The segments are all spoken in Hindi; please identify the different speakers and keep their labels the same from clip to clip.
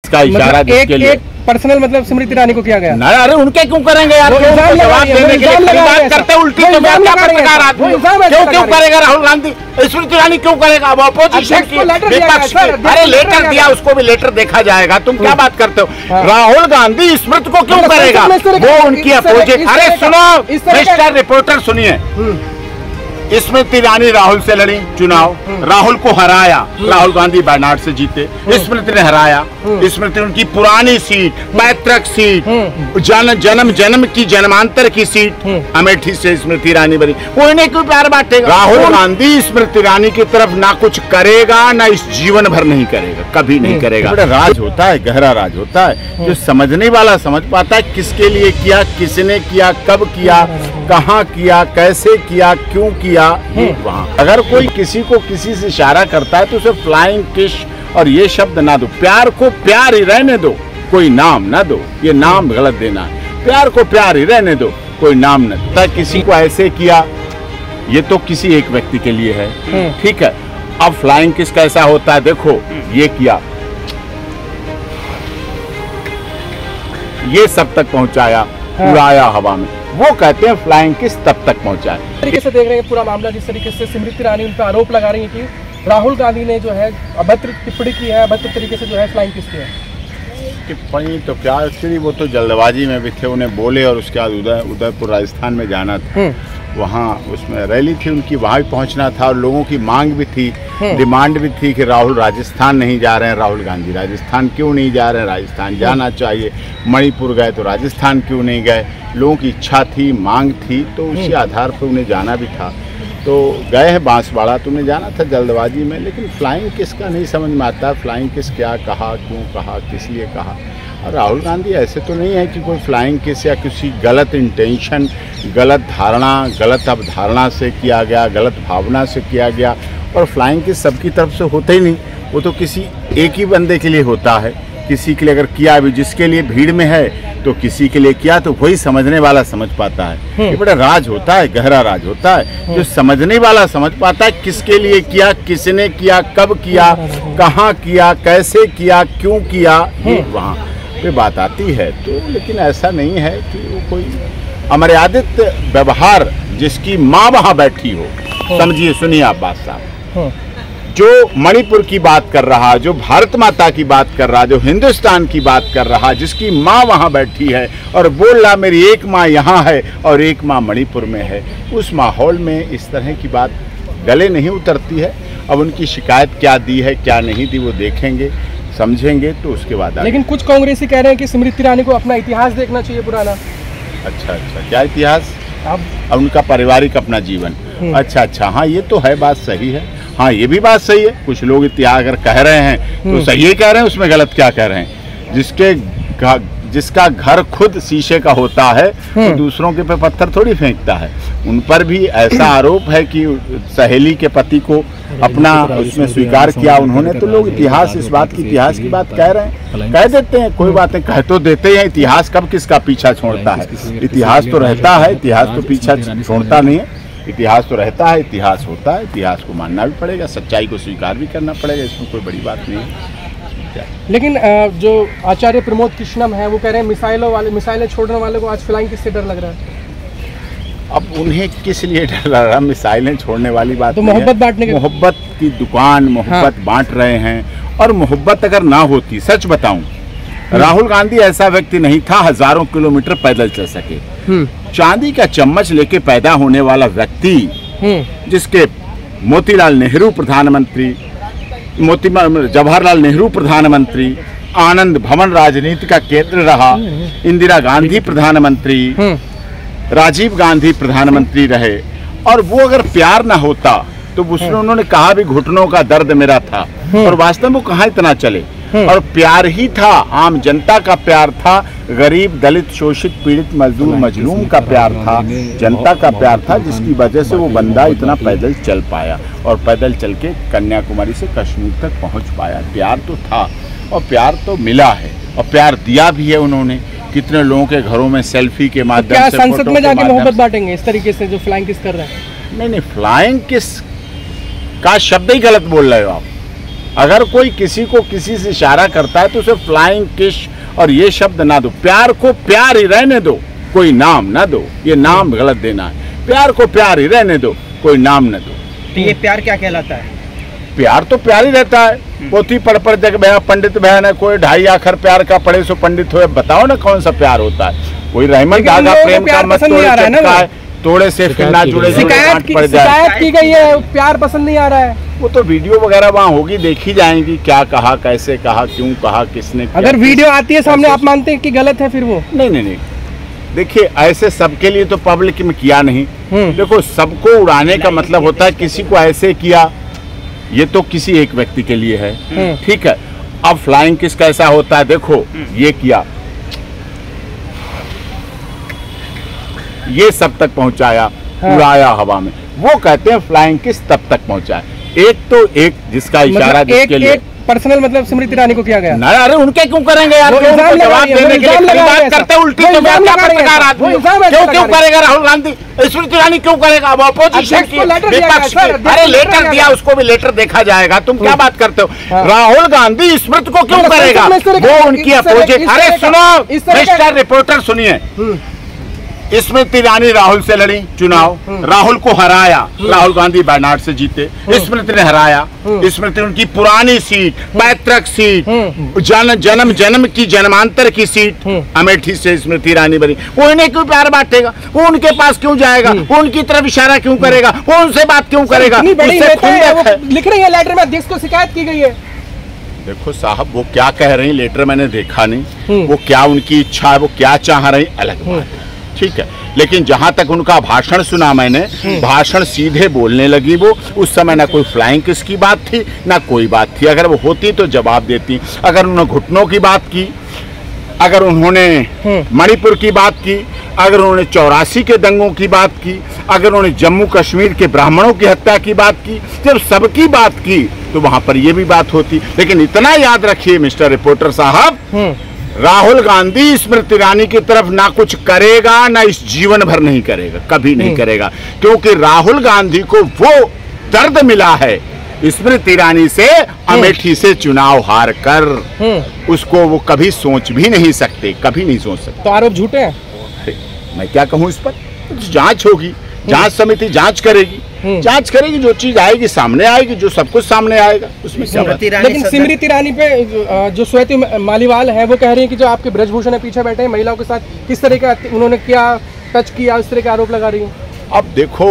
Speaker 1: का इशारा जिसके लिए
Speaker 2: पर्सनल मतलब स्मृति ईरानी को किया गया
Speaker 1: ना। अरे उनके क्यों करेंगे यार, जवाब देने के लिए बात करते उल्टी तो मैं क्या पत्रकार आदमी क्यों करेगा राहुल गांधी, स्मृति ईरानी क्यों करेगा, अब अपोजिशन की विपक्ष की। अरे लेटर दिया, उसको भी लेटर देखा जाएगा, तुम क्या बात करते हो। राहुल गांधी स्मृति को क्यों करेगा, वो उनकी अपोजिट। अरे सुनो मिस्टर रिपोर्टर सुनिए, स्मृति ईरानी राहुल से लड़ी चुनाव, राहुल को हराया, राहुल गांधी वायनाड से जीते, स्मृति ने हराया। स्मृति उनकी पुरानी सीट, पैतृक सीट, जन्म की जन्मांतर की सीट अमेठी से स्मृति ईरानी बनी, वो इन्हें क्यों प्यार बांटेगा। राहुल गांधी स्मृति ईरानी की तरफ ना कुछ करेगा, ना इस जीवन भर नहीं करेगा, कभी नहीं करेगा। बड़ा राज होता है, गहरा राज होता है, जो समझने वाला समझ पाता है किसके लिए किया, किसने किया, कब किया, कहाँ किया, कैसे किया, क्यों किया। वहाँ अगर कोई किसी को किसी से इशारा करता है तो उसे फ्लाइंग किस और ये शब्द ना दो, प्यार को प्यार ही रहने दो, कोई नाम ना दो, ये नाम गलत देना है। प्यार को प्यार ही रहने दो, कोई नाम न दो। किसी को ऐसे किया, ये तो किसी एक व्यक्ति के लिए है, ठीक है। अब फ्लाइंग किस कैसा होता है, देखो ये किया, ये सब तक पहुंचाया, उड़ाया हवा में, वो कहते हैं फ्लाइंग किस तब तक पहुंचा है।
Speaker 2: तरीके से देख रहे हैं पूरा मामला, जिस तरीके से स्मृति ईरानी उन पर आरोप लगा रही है कि राहुल गांधी ने जो है अभद्र टिप्पणी की है, अभद्र तरीके से जो है फ्लाइंग किस की है।
Speaker 1: टिप्पणी तो क्या एक्चुअली वो तो जल्दबाजी में भी थे, उन्हें बोले और उसके बाद उदयपुर राजस्थान में जाना था, वहाँ उसमें रैली थी उनकी, वहाँ भी पहुँचना था और लोगों की मांग भी थी, डिमांड भी थी कि राहुल राजस्थान नहीं जा रहे हैं, राहुल गांधी राजस्थान क्यों नहीं जा रहे हैं, राजस्थान जाना चाहिए। मणिपुर गए तो राजस्थान क्यों नहीं गए, लोगों की इच्छा थी, मांग थी, तो उसी आधार पर उन्हें जाना भी था। तो गए हैं बांसवाड़ा, तो उन्हें जाना था जल्दबाजी में, लेकिन फ्लाइंग किस का नहीं समझ में आता, फ्लाइंग किस क्या कहा, क्यों कहा, किस लिए कहा। और राहुल गांधी ऐसे तो नहीं है कि कोई फ्लाइंग किस या किसी गलत इंटेंशन, गलत धारणा, गलत अवधारणा से किया गया, गलत भावना से किया गया। और फ्लाइंग किस सबकी तरफ से होते ही नहीं, वो तो किसी एक ही बंदे के लिए होता है, किसी के लिए अगर किया भी, जिसके लिए भीड़ में है तो किसी के लिए किया, तो वही समझने वाला समझ पाता है। ये बड़ा राज होता है, गहरा राज होता है, जो समझने वाला समझ पाता है किसके लिए किया, किसने किया, कब किया, कहाँ किया, कैसे किया, क्यों किया, वहाँ पे बात आती है। तो लेकिन ऐसा नहीं है कि वो कोई अमर्यादित व्यवहार, जिसकी माँ वहाँ बैठी हो, समझिए, सुनिए आप बात साहब, जो मणिपुर की बात कर रहा, जो भारत माता की बात कर रहा, जो हिंदुस्तान की बात कर रहा, जिसकी माँ वहाँ बैठी है और बोल रहा मेरी एक माँ यहाँ है और एक माँ मणिपुर में है, उस माहौल में इस तरह की बात गले नहीं उतरती है। अब उनकी शिकायत क्या दी है, क्या नहीं दी, वो देखेंगे, समझेंगे, तो उसके बाद।
Speaker 2: लेकिन कुछ कांग्रेसी कह रहे हैं कि स्मृति ईरानी को अपना इतिहास देखना चाहिए पुराना।
Speaker 1: अच्छा, क्या इतिहास? अब उनका पारिवारिक अपना जीवन। अच्छा, हाँ ये तो है, बात सही है, हाँ ये भी बात सही है। कुछ लोग इतिहास अगर कह रहे हैं तो सही ही कह रहे हैं, उसमें गलत क्या कह रहे हैं। जिसका घर खुद शीशे का होता है तो दूसरों के पे पत्थर थोड़ी फेंकता है। उन पर भी ऐसा आरोप है कि सहेली के पति को अपना उसमें स्वीकार किया उन्होंने, तो लोग इतिहास इस बात की, इतिहास की बात कह रहे हैं, कह देते हैं, कोई बातें कह तो देते हैं। इतिहास कब किसका पीछा छोड़ता है? इतिहास तो रहता है, इतिहास तो पीछा छोड़ता नहीं है। इतिहास तो रहता है, इतिहास होता है, इतिहास को मानना भी पड़ेगा, सच्चाई को स्वीकार भी करना पड़ेगा, इसमें कोई बड़ी बात नहीं है।
Speaker 2: लेकिन जो आचार्य प्रमोद कृष्णम है वो कह रहे हैं मिसाइलें छोड़ने वाले को आज फ्लाइंग किससे डर लग रहा है।
Speaker 1: अब उन्हें किस लिए डर लग रहा? मिसाइलें छोड़ने वाली बात
Speaker 2: तो मोहब्बत बांटने की,
Speaker 1: मोहब्बत की दुकान, मोहब्बत बांट रहे हैं। और मोहब्बत अगर ना होती, सच बताऊं, राहुल गांधी ऐसा व्यक्ति नहीं था हजारों किलोमीटर पैदल चल सके। चांदी का चम्मच लेके पैदा होने वाला व्यक्ति, जिसके मोतीलाल नेहरू प्रधानमंत्री, जवाहरलाल नेहरू प्रधानमंत्री, आनंद भवन राजनीति का केंद्र रहा, इंदिरा गांधी प्रधानमंत्री, राजीव गांधी प्रधानमंत्री रहे, और वो अगर प्यार ना होता तो उन्होंने कहा भी घुटनों का दर्द मेरा था, और वास्तव में कहाँ इतना चले। और प्यार ही था, आम जनता का प्यार था, गरीब, दलित, शोषित, पीड़ित, मजदूर, मजलूम का प्यार था, जनता का प्यार था, जिसकी वजह से वो बंदा इतना पैदल चल पाया और पैदल चल के कन्याकुमारी से कश्मीर तक पहुंच पाया। प्यार तो था और प्यार तो मिला है और प्यार दिया भी है उन्होंने। कितने लोगों के घरों में सेल्फी के माध्यम से,
Speaker 2: संसद में जाके मोहब्बत बांटेंगे इस तरीके से जो फ्लाइंग किस कर रहे हैं?
Speaker 1: नहीं, फ्लाइंग किस का शब्द ही गलत बोल रहे हो आप। अगर कोई किसी को किसी से इशारा करता है तो उसे फ्लाइंग किस और ये शब्द ना दो। प्यार को प्यार ही रहने दो, कोई नाम ना दो। ये नाम गलत देना है। प्यार को प्यार ही रहने दो, कोई नाम न दो।
Speaker 3: तो ये प्यार क्या कहलाता है?
Speaker 1: प्यार तो प्यार ही रहता है। पोथी पढ़ जग भया पंडित बहन है, कोई 2.5 आखर प्यार का पढ़े सो पंडित हो। बताओ ना कौन सा प्यार होता है? कोई रहमत धागा प्रेम का मत तोड़े से फिर ना जुड़े।
Speaker 2: शिकायत की गई है, प्यार पसंद नहीं आ रहा है।
Speaker 1: वो तो वीडियो वगैरह वहाँ होगी, देखी जाएंगी क्या कहा, कैसे कहा, क्यों कहा, किसने।
Speaker 2: अगर वीडियो आती है सामने, आप मानते हैं कि गलत है फिर वो?
Speaker 1: नहीं, देखिए ऐसे सबके लिए तो पब्लिक में किया नहीं। देखो, सबको उड़ाने का मतलब होता है किसी को ऐसे किया, ये तो किसी एक व्यक्ति के लिए है, ठीक है। अब फ्लाइंग किस कैसा होता है? देखो, ये किया, ये सब तक पहुंचाया, उड़ाया हवा में, वो कहते हैं फ्लाइंग किस तब तक पहुंचाया। एक तो एक जिसका इशारा
Speaker 2: मतलब जिसके लिए पर्सनल मतलब स्मृति ईरानी को किया गया।
Speaker 1: ना, अरे उनके क्यों करेंगे यार? जवाब देने के लिए बात करते उल्टी तो क्या पत्रकार आदमी क्यों करेगा? राहुल गांधी स्मृति ईरानी क्यों करेगा? अब अपोजिशन की, विपक्ष की। अरे लेटर दिया, उसको भी लेटर देखा जाएगा। तुम क्या बात करते हो? राहुल गांधी स्मृति को क्यों करेगा? वो उनकी अपोजिट। अरे सुनो मिस्टर रिपोर्टर, सुनिए। स्मृति ईरानी राहुल से लड़ी चुनाव, राहुल को हराया, राहुल गांधी वायनाड से जीते, स्मृति ने हराया। स्मृति उनकी पुरानी सीट, पैतृक सीट, जन्म की जन्मांतर की सीट अमेठी से स्मृति ईरानी बनी। वो इन्हें क्यों प्यार बांटेगा? वो उनके पास क्यों जाएगा? वो उनकी तरफ इशारा क्यों करेगा? वो उनसे बात क्यों करेगा?
Speaker 2: लिख रही है लेटर में, अध्यक्ष को शिकायत की गई है।
Speaker 1: देखो साहब, वो क्या कह रही लेटर मैंने देखा नहीं। वो क्या उनकी इच्छा है, वो क्या चाह रही, अलग बात है, ठीक है। लेकिन जहां तक उनका भाषण सुना मैंने, भाषण सीधे बोलने लगी वो। उस समय ना कोई फ्लाइंग किस की बात थी, ना कोई बात थी। अगर वो होती तो जवाब देती। अगर उन्होंने घुटनों की बात की, अगर उन्होंने मणिपुर की बात की, अगर उन्होंने 84 के दंगों की बात की, अगर उन्होंने जम्मू कश्मीर के ब्राह्मणों की हत्या की बात की, जब सबकी बात की तो वहां पर ये भी बात होती। लेकिन इतना याद रखिए मिस्टर रिपोर्टर साहब, राहुल गांधी स्मृति ईरानी की तरफ ना कुछ करेगा, ना इस जीवन भर नहीं करेगा, कभी नहीं करेगा। क्योंकि राहुल गांधी को वो दर्द मिला है स्मृति ईरानी से, अमेठी से चुनाव हार कर। उसको वो कभी सोच भी नहीं सकते, कभी नहीं सोच सकते।
Speaker 2: तो आरोप झूठे हैं?
Speaker 1: मैं क्या कहूँ इस पर? जांच होगी, जांच समिति जांच करेगी, जांच करेगी, जो चीज आएगी सामने आएगी, जो सब कुछ सामने आएगा उसमें क्या बात।
Speaker 2: लेकिन स्मृति ईरानी पे जो श्वेती मालीवाल है वो कह रही है कि जो आपके ब्रजभूषण है पीछे बैठे हैं, महिलाओं के साथ किस तरह का उन्होंने क्या टच किया, इस तरह के आरोप लगा रही है।
Speaker 1: अब देखो,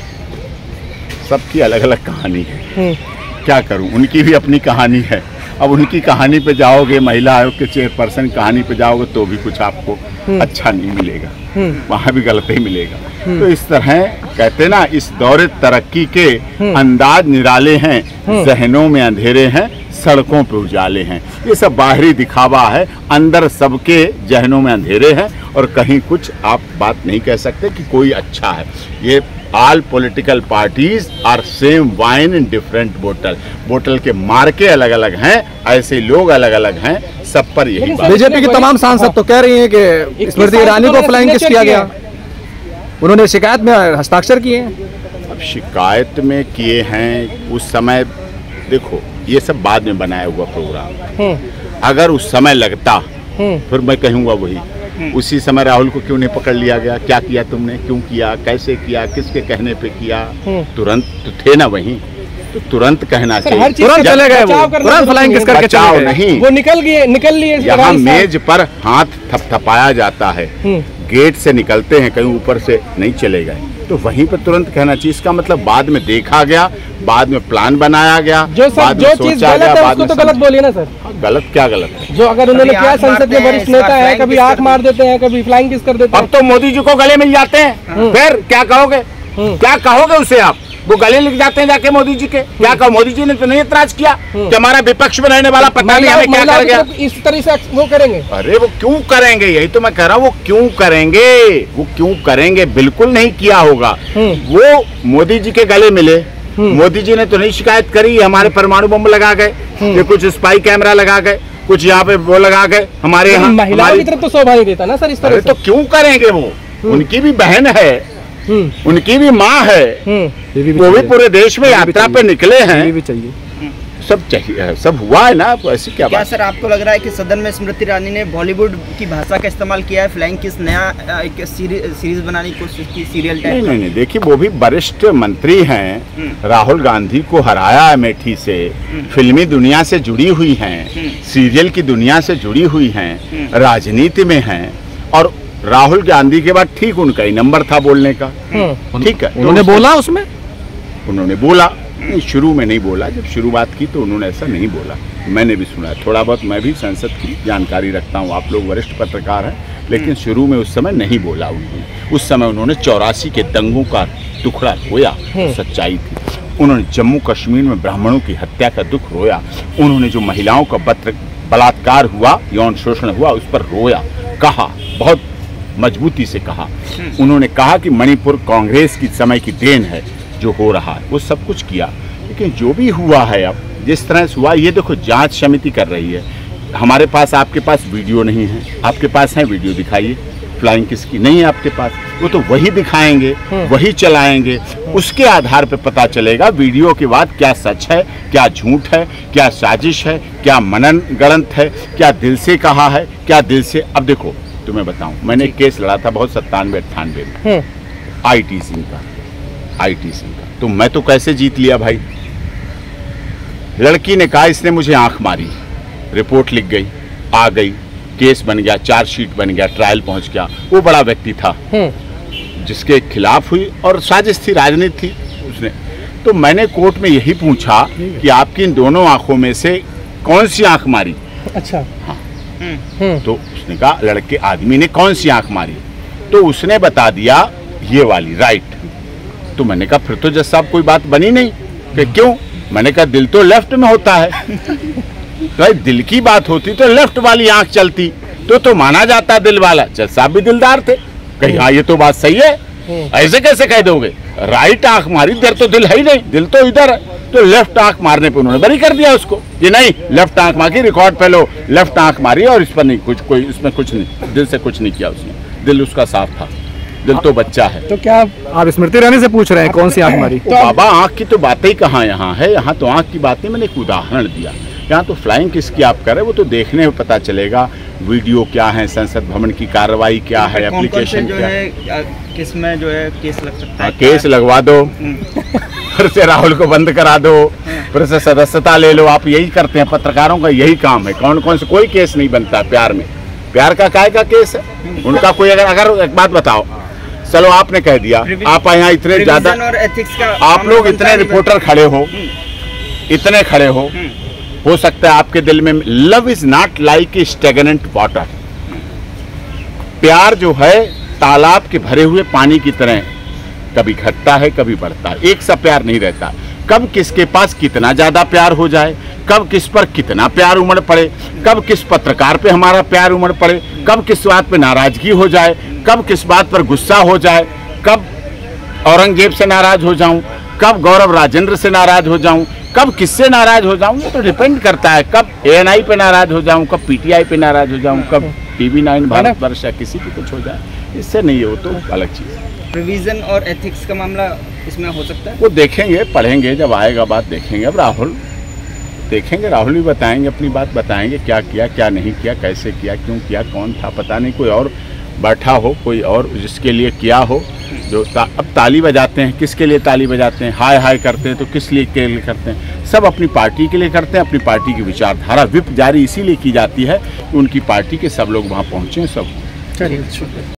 Speaker 1: सबकी अलग अलग कहानी है, क्या करूं, उनकी भी अपनी कहानी है। अब उनकी कहानी पे जाओगे, महिला आयोग के चेयरपर्सन कहानी पे जाओगे तो भी कुछ आपको अच्छा नहीं मिलेगा, वहां भी गलत ही मिलेगा। तो इस तरह कहते ना, इस दौरे तरक्की के अंदाज निराले हैं, जहनों में अंधेरे हैं, सड़कों पे उजाले हैं। ये सब बाहरी दिखावा है, अंदर सबके जहनों में अंधेरे हैं और कहीं कुछ आप बात नहीं कह सकते कि कोई अच्छा है। ये all political parties are same wine in different बोतल, बोतल के मार्के अलग अलग हैं, ऐसे लोग अलग अलग हैं, सब पर यही बात।
Speaker 4: बीजेपी की तमाम सांसद तो कह रही हैं कि स्मृति ईरानी को फ्लाइंग किस किया गया, उन्होंने शिकायत में हस्ताक्षर किए हैं।
Speaker 1: अब शिकायत में किए हैं, उस समय देखो ये सब बाद में बनाया हुआ प्रोग्राम। अगर उस समय लगता फिर मैं कहूँगा वही, उसी समय राहुल को क्यों नहीं पकड़ लिया गया? क्या किया तुमने, क्यों किया, कैसे किया, किसके कहने पे किया? तुरंत तो थे ना वहीं, तो तुरंत कहना चाहिए।
Speaker 4: तुरंत चले गए वो, तुरंत फ्लाइंग किस करके
Speaker 1: बचाव नहीं,
Speaker 2: वो निकल लिए।
Speaker 1: यहाँ मेज पर हाथ थपथपाया जाता है, गेट से निकलते हैं, कहीं ऊपर से नहीं चले गए, तो वहीं पर तुरंत कहना चाहिए। इसका मतलब बाद में देखा गया, बाद में प्लान बनाया गया,
Speaker 2: जो चीज गलत है उसको तो गलत बोलिए ना सर।
Speaker 1: गलत क्या गलत है?
Speaker 2: जो अगर उन्होंने क्या, संसद में वरिष्ठ नेता है, कभी आंख मार देते हैं, कभी फ्लाइंग किस कर देते हैं।
Speaker 1: अब तो मोदी जी को गले मिल जाते हैं, फिर क्या कहोगे? क्या कहोगे उसे आप? वो गले लिख जाते हैं जाके मोदी जी के, क्या कहो? मोदी जी ने तो नहीं ऐतराज किया कि हमारा विपक्ष में रहने वाला पता नहीं हमें क्या कर गया।
Speaker 2: इस तरह से वो करेंगे?
Speaker 1: अरे वो क्यों करेंगे, यही तो मैं कह रहा हूँ, वो क्यों करेंगे, वो क्यों करेंगे? बिल्कुल नहीं किया होगा। वो मोदी जी के गले मिले, मोदी जी ने तो नहीं शिकायत करी हमारे परमाणु बम लगा गए, ये कुछ स्पाई कैमरा लगा गए, कुछ यहाँ पे वो लगा गए हमारे यहाँ।
Speaker 2: महिलाओं की तरफ तो शोभा नहीं देता ना सर इस तरह।
Speaker 1: तो क्यों करेंगे? वो उनकी भी बहन है, उनकी भी माँ है, वो भी पूरे देश में यात्रा पे निकले हैं। सब चाहिए, सब हुआ है ना, तो ऐसी क्या
Speaker 3: क्या
Speaker 1: बात।
Speaker 3: सर आपको लग रहा है कि सदन में स्मृति ईरानी ने बॉलीवुड की भाषा का इस्तेमाल किया है, फ्लाइंग किस नया एक सीरीज बनाने की कोशिश की, सीरियल टाइप?
Speaker 1: नहीं, देखिए वो भी वरिष्ठ मंत्री हैं, राहुल गांधी को हराया अमेठी से, फिल्मी दुनिया से जुड़ी हुई हैं, सीरियल की दुनिया से जुड़ी हुई हैं, राजनीति में हैं, और राहुल गांधी के बाद ठीक उनका ही नंबर था बोलने का। ठीक है,
Speaker 4: उन्होंने बोला उसमें,
Speaker 1: उन्होंने बोला नहीं, शुरू में नहीं बोला, जब शुरुआत की तो उन्होंने ऐसा नहीं बोला, मैंने भी सुना थोड़ा बहुत, मैं भी संसद की जानकारी रखता हूँ, आप लोग वरिष्ठ पत्रकार हैं, लेकिन शुरू में उस समय नहीं बोला उन्होंने। उस समय उन्होंने 84 के दंगों का टुकड़ा रोया, सच्चाई थी। उन्होंने जम्मू कश्मीर में ब्राह्मणों की हत्या का दुख रोया, उन्होंने जो महिलाओं का बलात्कार हुआ, यौन शोषण हुआ, उस पर रोया, कहा, बहुत मजबूती से कहा। उन्होंने कहा कि मणिपुर कांग्रेस की समय की देन है जो हो रहा है, वो सब कुछ किया। लेकिन जो भी हुआ है, अब जिस तरह से हुआ, ये देखो जांच समिति कर रही है। हमारे पास, आपके पास वीडियो नहीं है, आपके पास है वीडियो, दिखाइए। फ्लाइंग किस की नहीं है आपके पास, वो तो वही दिखाएंगे, वही चलाएंगे, उसके आधार पर पता चलेगा वीडियो के बाद क्या सच है, क्या झूठ है, क्या साजिश है, क्या मनन गणत है, क्या दिल से कहा है, क्या दिल से। अब देखो तुम्हें बताऊं, मैंने एक केस लड़ा था बहुत 97-98 में, IT सिंह का, तो मैं तो कैसे जीत लिया भाई। लड़की ने कहा इसने मुझे आंख मारी, रिपोर्ट लिख गई, आ गई, केस बन गया, चार्जशीट बन गया, ट्रायल पहुंच गया। वो बड़ा व्यक्ति था जिसके खिलाफ हुई और साजिश थी, राजनीति थी उसने। तो मैंने कोर्ट में यही पूछा कि आपकी इन दोनों आंखों में से कौन सी आंख मारी।
Speaker 2: अच्छा,
Speaker 1: हाँ। तो उसने कहा लड़के आदमी ने कौन सी आंख मारी, तो उसने बता दिया ये वाली, राइट। तो मैंने कहा फिर तो जज साहब कोई बात बनी नहीं। कि क्यों? मैंने कहा दिल तो लेफ्ट में होता है, तो दिल की बात होती तो लेफ्ट वाली आंख चलती तो माना जाता दिल वाला। जज साहब भी दिलदार थे, कहीं हाँ ये तो बात सही है, ऐसे कैसे कह दोगे, राइट आंख मारी, इधर तो दिल है ही नहीं, दिल तो इधर है। तो लेफ्ट आंख मारने पे उन्होंने बरी कर दिया उसको कि नहीं, लेफ्ट आंख मार के रिकॉर्ड पे लो, लेफ्ट आंख मारी और इस पर नहीं कुछ, कोई इसमें कुछ नहीं, दिल से कुछ नहीं किया उसने, दिल उसका साफ था, दिल तो बच्चा है।
Speaker 2: तो क्या
Speaker 4: आप स्मृति ईरानी से पूछ रहे हैं कौन सी आंख मारी?
Speaker 1: तो बाबा आंख की तो बातें ही कहाँ यहाँ है, यहाँ तो आंख की बातें, मैंने एक उदाहरण दिया। यहाँ तो फ्लाइंग किसकी आप करें वो तो देखने में पता चलेगा, वीडियो क्या है, संसद भवन की कार्रवाई क्या है, एप्लीकेशन क्या है,
Speaker 3: किसमें जो है केस लग सकता है।
Speaker 1: केस लगवा दो, फिर से राहुल को बंद करा दो, फिर से सदस्यता ले लो। आप यही करते हैं, पत्रकारों का यही काम है। कौन कौन से कोई केस नहीं बनता प्यार में, प्यार का काय का केस है उनका कोई। अगर एक बात बताओ, चलो आपने कह दिया, आप यहाँ इतने ज्यादा, आप लोग इतने रिपोर्टर खड़े हो, इतने खड़े हो सकता है आपके दिल में love is not like a stagnant water, प्यार जो है तालाब के भरे हुए पानी की तरह कभी घटता है कभी बढ़ता है, एक सा प्यार नहीं रहता। कब किसके पास कितना ज्यादा प्यार हो जाए, कब किस पर कितना प्यार उमड़ पड़े, कब किस पत्रकार पे हमारा प्यार उमड़ पड़े, कब किस बात पे नाराजगी हो जाए, कब किस बात पर गुस्सा हो जाए, कब औरंगजेब से नाराज हो जाऊं, कब गौरव राजेंद्र से नाराज हो जाऊं, कब किससे नाराज हो जाऊं, ये तो डिपेंड करता है। कब ANI पे नाराज हो जाऊं, कब PTI पे नाराज हो जाऊं, कब TV9 भारतवर्ष या किसी पे कुछ हो जाए, इससे नहीं है, वो तो अलग चीज़ है।
Speaker 3: प्रोविजन और एथिक्स का मामला इसमें हो सकता है,
Speaker 1: वो देखेंगे, पढ़ेंगे, जब आएगा बात देखेंगे। अब राहुल देखेंगे, राहुल भी बताएंगे, अपनी बात बताएंगे, क्या किया क्या नहीं किया, कैसे किया, क्यों किया, कौन था पता नहीं, कोई और बैठा हो, कोई और जिसके लिए किया हो, जो अब ताली बजाते हैं, किसके लिए ताली बजाते हैं, हाय हाय करते हैं तो किस लिए के लिए करते हैं, सब अपनी पार्टी के लिए करते हैं। अपनी पार्टी की विचारधारा विप जारी इसीलिए की जाती है कि उनकी पार्टी के सब लोग वहाँ पहुँचे, सब।
Speaker 2: चलिए।